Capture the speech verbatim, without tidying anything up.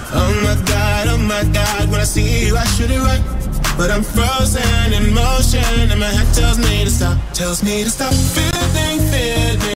Oh my God, oh my God, when I see you I shoot it right, but I'm frozen in motion and my head tells me to stop, tells me to stop. Feeling, feeling